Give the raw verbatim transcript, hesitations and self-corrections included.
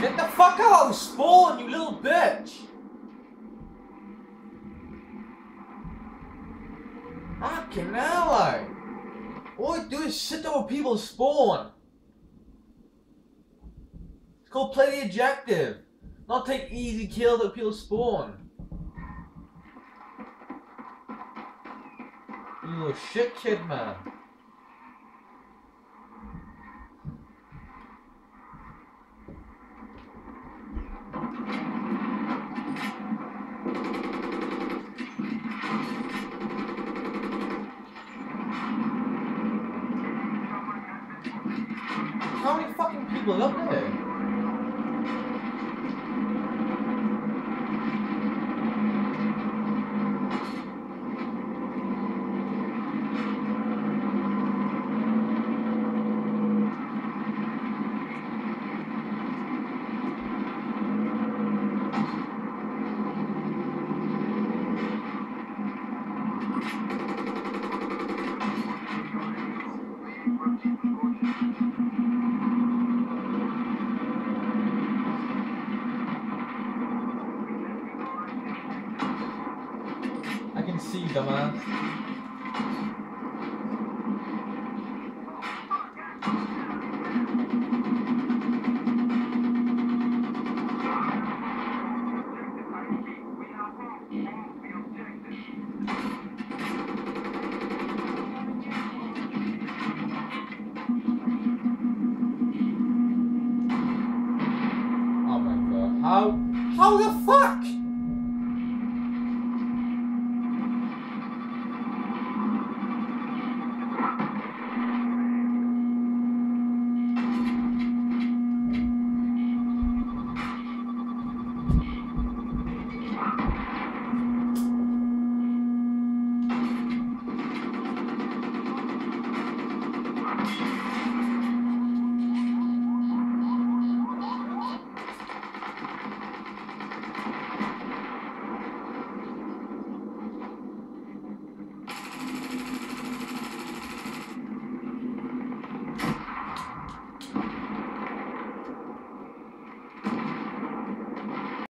Get the fuck out of spawn, you little bitch! Fucking hell, like. All I do is sit there when people spawn. Let's go play the objective. Not take easy kills that people spawn. You little shit kid, man. How many fucking people are up there? I can see, dumbass. Oh my god. How? How the fuck?